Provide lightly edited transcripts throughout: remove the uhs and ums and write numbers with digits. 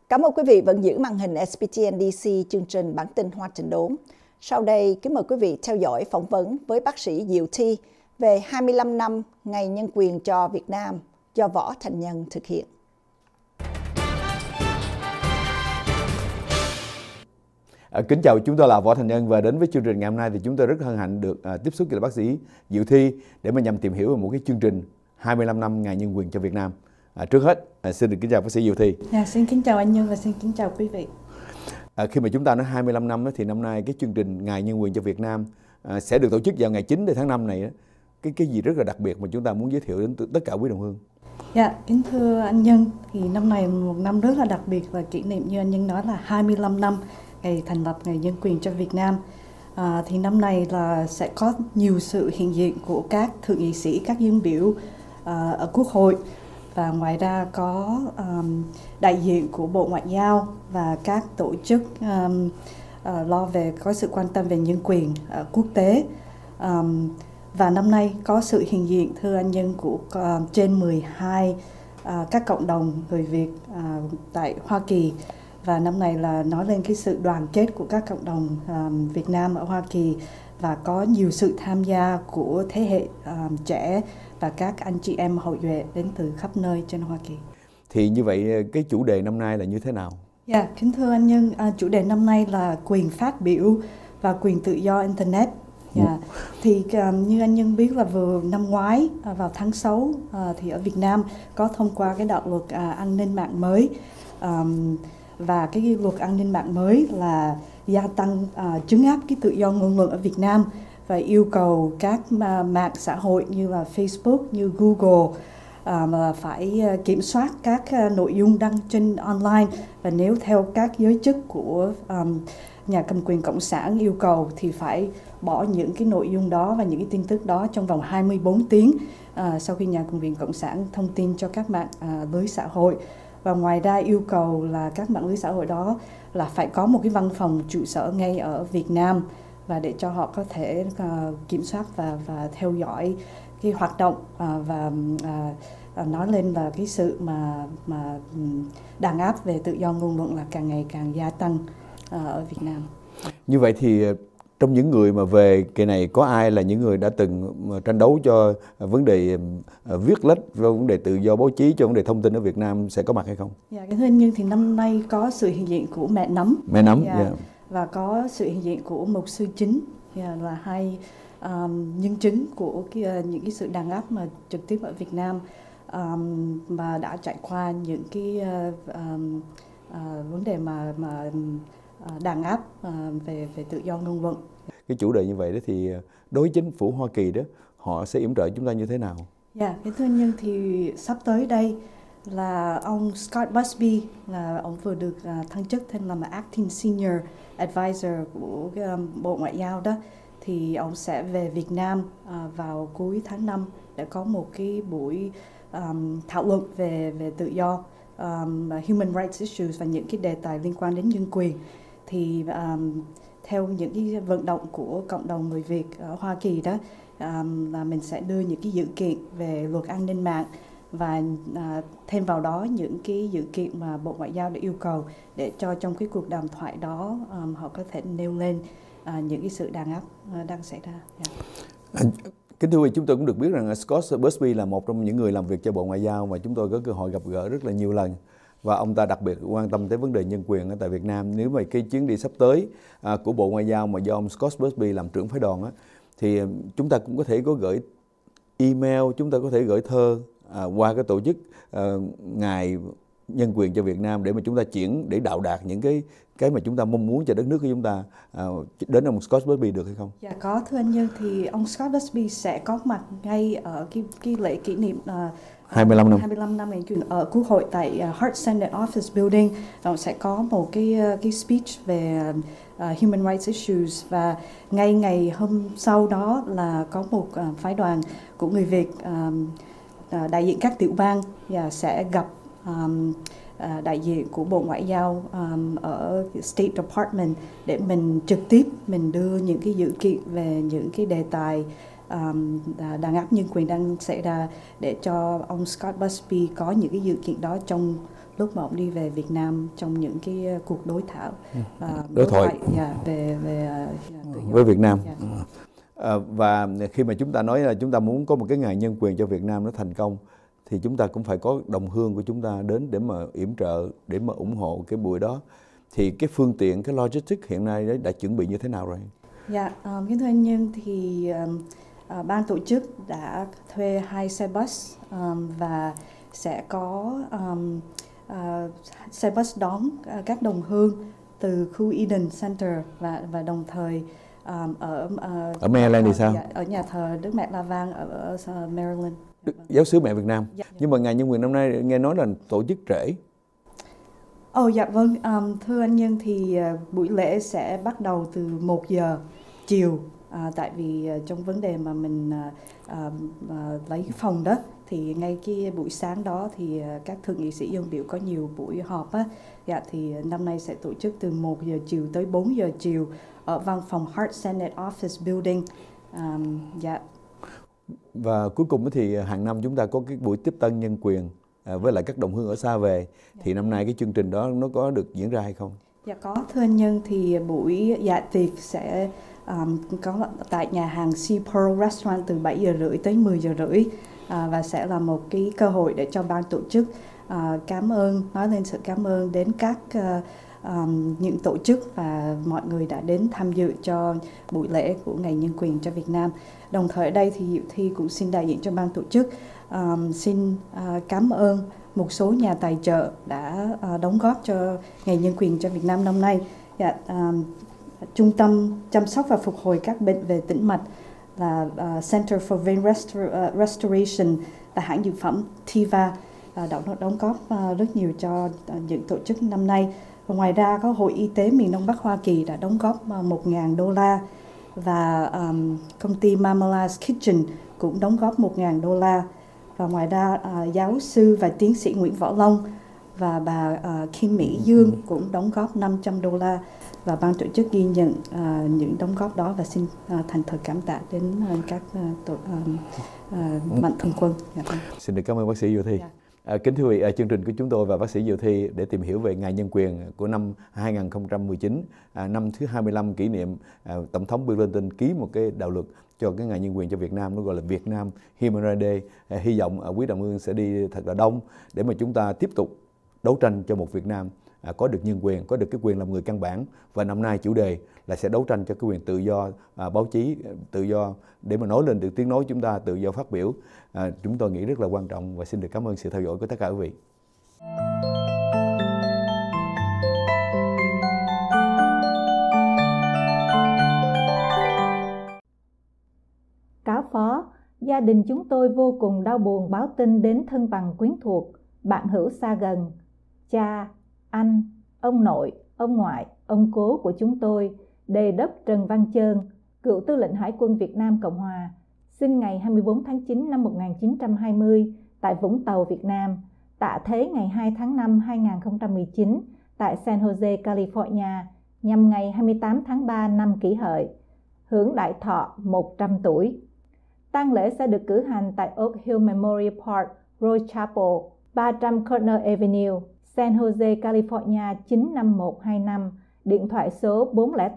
Cảm ơn quý vị vẫn giữ màn hình SBTNDC chương trình bản tin Hoa Trình Đốn. Sau đây, kính mời quý vị theo dõi phỏng vấn với bác sĩ Diệu Thi về 25 năm Ngày Nhân quyền cho Việt Nam do Võ Thành Nhân thực hiện. Kính chào, chúng tôi là Võ Thành Nhân và đến với chương trình ngày hôm nay thì chúng tôi rất hân hạnh được tiếp xúc với bác sĩ Diệu Thi để mà nhằm tìm hiểu về một cái chương trình 25 năm Ngày Nhân quyền cho Việt Nam. Trước hết, xin được kính chào bác sĩ Diệu Thi. Xin kính chào anh Nhân và xin kính chào quý vị. Khi mà chúng ta nói 25 năm thì năm nay cái chương trình Ngày Nhân quyền cho Việt Nam sẽ được tổ chức vào ngày 9 tháng 5 này. Cái gì rất là đặc biệt mà chúng ta muốn giới thiệu đến tất cả quý đồng hương? Kính thưa anh Nhân, thì năm này một năm rất là đặc biệt và kỷ niệm như anh Nhân nói là 25 năm ngày thành lập Ngày Nhân quyền cho Việt Nam. Thì năm này là sẽ có nhiều sự hiện diện của các thượng nghị sĩ, các dân biểu ở Quốc hội, và ngoài ra có đại diện của Bộ Ngoại giao và các tổ chức lo về có sự quan tâm về nhân quyền quốc tế. Và năm nay có sự hiện diện, thưa anh Nhân, của trên 12 các cộng đồng người Việt tại Hoa Kỳ. Và năm nay là nói lên cái sự đoàn kết của các cộng đồng Việt Nam ở Hoa Kỳ, và có nhiều sự tham gia của thế hệ trẻ và các anh chị em hậu duệ đến từ khắp nơi trên Hoa Kỳ. Thì như vậy cái chủ đề năm nay là như thế nào? Kính thưa anh Nhân, chủ đề năm nay là quyền phát biểu và quyền tự do Internet. Thì như anh Nhân biết là vừa năm ngoái vào tháng 6 thì ở Việt Nam có thông qua cái đạo luật an ninh mạng mới. Và cái luật an ninh mạng mới là gia tăng trấn áp cái tự do ngôn luận ở Việt Nam và yêu cầu các mạng xã hội như là Facebook, như Google mà phải kiểm soát các nội dung đăng trên online, và nếu theo các giới chức của nhà cầm quyền cộng sản yêu cầu thì phải bỏ những cái nội dung đó và những cái tin tức đó trong vòng 24 tiếng sau khi nhà cầm quyền cộng sản thông tin cho các mạng lưới xã hội. Và ngoài ra yêu cầu là các mạng lưới xã hội đó là phải có một cái văn phòng trụ sở ngay ở Việt Nam, và để cho họ có thể kiểm soát và theo dõi cái hoạt động và nói lên là cái sự mà đàn áp về tự do ngôn luận là càng ngày càng gia tăng ở Việt Nam. Như vậy thì trong những người mà về cái này có ai là những người đã từng tranh đấu cho vấn đề viết lách, cho vấn đề tự do báo chí, cho vấn đề thông tin ở Việt Nam sẽ có mặt hay không? Cái thưa anh Nhân, thì năm nay có sự hiện diện của Mẹ Nấm. Và có sự hiện diện của Mục sư Chính, là hai nhân chứng của những cái sự đàn áp mà trực tiếp ở Việt Nam và đã trải qua những cái vấn đề mà đàn áp về tự do ngôn luận. Cái chủ đề như vậy đó thì đối với chính phủ Hoa Kỳ đó, họ sẽ yểm trợ chúng ta như thế nào? Cái thưa anh Nhân, thì sắp tới đây là ông Scott Busby, là ông vừa được thăng chức thêm làm Acting Senior Advisor của Bộ Ngoại giao đó, thì ông sẽ về Việt Nam vào cuối tháng 5 để có một cái buổi thảo luận về tự do, human rights issues và những cái đề tài liên quan đến nhân quyền. Thì theo những cái vận động của cộng đồng người Việt ở Hoa Kỳ đó, là mình sẽ đưa những cái dữ kiện về luật an ninh mạng và thêm vào đó những cái dữ kiện mà Bộ Ngoại giao đã yêu cầu, để cho trong cái cuộc đàm thoại đó họ có thể nêu lên những cái sự đàn áp đang xảy ra. Kính thưa quý vị, chúng tôi cũng được biết rằng Scott Busby là một trong những người làm việc cho Bộ Ngoại giao mà chúng tôi có cơ hội gặp gỡ rất là nhiều lần. Và ông ta đặc biệt quan tâm tới vấn đề nhân quyền ở tại Việt Nam. Nếu mà cái chuyến đi sắp tới của Bộ Ngoại giao mà do ông Scott Busby làm trưởng phái đoàn thì chúng ta cũng có thể có gửi email, chúng ta có thể gửi thơ qua cái tổ chức Ngày Nhân quyền cho Việt Nam để mà chúng ta để đạo đạt những cái mà chúng ta mong muốn cho đất nước của chúng ta đến ông Scott Busby được hay không? Có thưa anh Nhân, thì ông Scott Busby sẽ có mặt ngay ở cái lễ kỷ niệm 25 năm Ngày Nhân quyền ở Quốc hội tại Hart Senate Office Building. Ông sẽ có một cái speech về human rights issues, và ngay ngày hôm sau đó là có một phái đoàn của người Việt đại diện các tiểu bang sẽ gặp đại diện của Bộ Ngoại giao ở State Department để mình trực tiếp mình đưa những cái dữ kiện về những cái đề tài đàn áp nhân quyền đang xảy ra, để cho ông Scott Busby có những cái dữ kiện đó trong lúc mà ông đi về Việt Nam trong những cái cuộc đối thảo đối thoại về tự do với Việt Nam. Và khi mà chúng ta nói là chúng ta muốn có một cái ngày nhân quyền cho Việt Nam nó thành công thì chúng ta cũng phải có đồng hương của chúng ta đến để mà yểm trợ, để mà ủng hộ cái buổi đó. Thì cái phương tiện, cái logistics hiện nay đã chuẩn bị như thế nào rồi? Dạ, kính thưa anh Nhân, thì ban tổ chức đã thuê 2 xe bus và sẽ có xe bus đón các đồng hương từ khu Eden Center và đồng thời ở Maryland thì sao? Dạ, ở nhà thờ Đức Mẹ La Vang ở Maryland. Giáo xứ mẹ Việt Nam. Dạ. Nhưng mà ngày nhân quyền năm nay nghe nói là tổ chức trễ. Dạ vâng, thưa anh Nhân, thì buổi lễ sẽ bắt đầu từ 1 giờ chiều, tại vì trong vấn đề mà mình lấy cái phòng đó thì ngay cái buổi sáng đó thì các thượng nghị sĩ dân biểu có nhiều buổi họp á, dạ, thì năm nay sẽ tổ chức từ 1 giờ chiều tới 4 giờ chiều ở văn phòng Hart Senate Office Building. Dạ. Và cuối cùng thì hàng năm chúng ta có cái buổi tiếp tân nhân quyền với lại các đồng hương ở xa về. Thì năm nay cái chương trình đó nó có được diễn ra hay không? Dạ có, thưa anh Nhân, thì buổi dạ tiệc sẽ có tại nhà hàng Sea Pearl Restaurant từ 7 giờ rưỡi tới 10 giờ rưỡi, và sẽ là một cái cơ hội để cho ban tổ chức nói lên sự cảm ơn đến các những tổ chức và mọi người đã đến tham dự cho buổi lễ của Ngày Nhân quyền cho Việt Nam. Đồng thời ở đây thì Diệu Thi cũng xin đại diện cho ban tổ chức xin cảm ơn một số nhà tài trợ đã đóng góp cho Ngày Nhân quyền cho Việt Nam năm nay. Dạ, Trung tâm chăm sóc và phục hồi các bệnh về tĩnh mạch là Center for Vein Restoration và hãng dược phẩm Teva đã đóng góp rất nhiều cho những tổ chức năm nay. Và ngoài ra có Hội Y tế miền Đông Bắc Hoa Kỳ đã đóng góp $1,000 và công ty Mama's Kitchen cũng đóng góp $1,000. Và ngoài ra giáo sư và tiến sĩ Nguyễn Võ Long và bà Kim Mỹ Dương cũng đóng góp $500, và ban tổ chức ghi nhận những đóng góp đó và xin thành thật cảm tạ đến các mạnh thường quân. Xin được cảm ơn bác sĩ Diệu Thi. Kính thưa quý vị, chương trình của chúng tôi và bác sĩ Diệu Thi để tìm hiểu về Ngày Nhân quyền của năm 2019, năm thứ 25 kỷ niệm Tổng thống Bill Clinton ký một cái đạo luật cho cái Ngày Nhân quyền cho Việt Nam, nó gọi là Việt Nam Human Rights Day. Hy vọng quý đồng hương sẽ đi thật là đông để mà chúng ta tiếp tục đấu tranh cho một Việt Nam có được nhân quyền, có được cái quyền làm người căn bản. Và năm nay chủ đề là sẽ đấu tranh cho cái quyền tự do báo chí, tự do để mà nói lên được tiếng nói chúng ta, tự do phát biểu. Chúng tôi nghĩ rất là quan trọng và xin được cảm ơn sự theo dõi của tất cả quý vị. Cáo phó, gia đình chúng tôi vô cùng đau buồn báo tin đến thân bằng quyến thuộc, bạn hữu xa gần, cha, anh, ông nội, ông ngoại, ông cố của chúng tôi, Đề đốc Trần Văn Chơn, cựu tư lệnh Hải quân Việt Nam Cộng Hòa, sinh ngày 24 tháng 9 năm 1920 tại Vũng Tàu, Việt Nam, tạ thế ngày 2 tháng 5 2019 tại San Jose, California, nhằm ngày 28 tháng 3 năm Kỷ Hợi, hưởng đại thọ 100 tuổi. Tang lễ sẽ được cử hành tại Oak Hill Memorial Park, Rose Chapel, 300 Corner Avenue, San Jose, California 95125, điện thoại số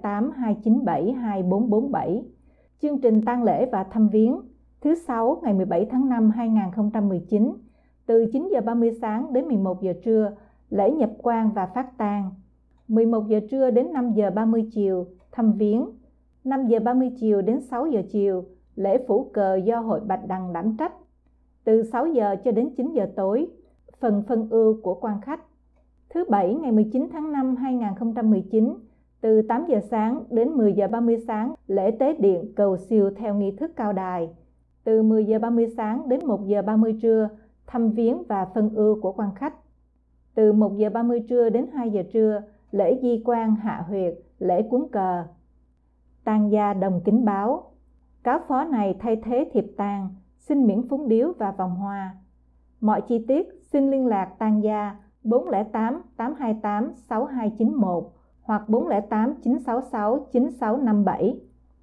408-297-2447. Chương trình tang lễ và thăm viếng thứ Sáu ngày 17 tháng 5 2019 từ 9 giờ 30 sáng đến 11 giờ trưa, lễ nhập quan và phát tang. 11 giờ trưa đến 5 giờ 30 chiều, thăm viếng. 5 giờ 30 chiều đến 6 giờ chiều, lễ phủ cờ do Hội Bạch Đằng đảm trách. Từ 6 giờ cho đến 9 giờ tối, phần phân ưu của quan khách. Thứ Bảy ngày 19 tháng 5 2019, từ 8 giờ sáng đến 10 giờ 30 sáng, lễ tế điện cầu siêu theo nghi thức cao đài. Từ 10 giờ 30 sáng đến 1 giờ 30 trưa, thăm viếng và phân ưu của quan khách. Từ 1 giờ 30 trưa đến 2 giờ trưa, lễ di quan hạ huyệt, lễ cuốn cờ. Tang gia đồng kính báo, cáo phó này thay thế thiệp tang, xin miễn phúng điếu và vòng hoa. Mọi chi tiết xin liên lạc tang gia 408 828 6291 hoặc 408 966 9657.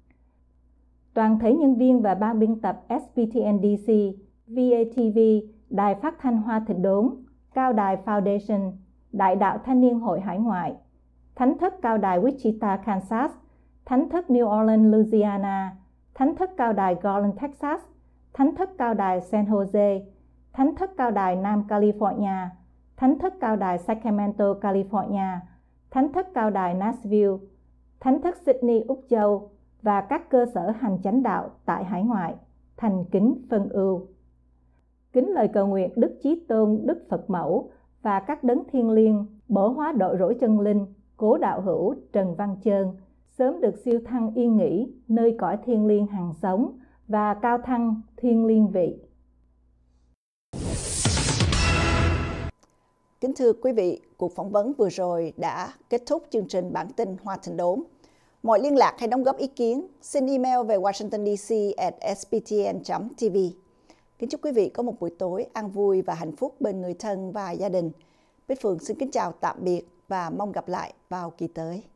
Toàn thể nhân viên và ban biên tập SPTNDC, VATV, Đài Phát thanh Hoa Thịnh Đốn, Cao đài Foundation, Đại đạo Thanh niên hội hải ngoại, Thánh thất Cao đài Wichita, Kansas, Thánh thất New Orleans, Louisiana, Thánh thất Cao đài Garland, Texas, Thánh thất Cao đài San Jose, Thánh thất Cao đài Nam California, Thánh thất Cao đài Sacramento, California, Thánh thất Cao đài Nashville, Thánh thất Sydney, Úc Châu và các cơ sở hành chánh đạo tại hải ngoại, thành kính phân ưu. Kính lời cầu nguyện Đức Chí Tôn, Đức Phật Mẫu và các đấng thiêng liêng, bổ hóa đội rỗi chân linh, Cố đạo hữu Trần Văn Chơn sớm được siêu thăng yên nghỉ nơi cõi thiên liêng hằng sống và cao thăng thiên liêng vị. Kính thưa quý vị, cuộc phỏng vấn vừa rồi đã kết thúc chương trình bản tin Hoa Thịnh Đốn. Mọi liên lạc hay đóng góp ý kiến, xin email về washingtondc@sptn.tv. Kính chúc quý vị có một buổi tối an vui và hạnh phúc bên người thân và gia đình. Bích Phượng xin kính chào tạm biệt và mong gặp lại vào kỳ tới.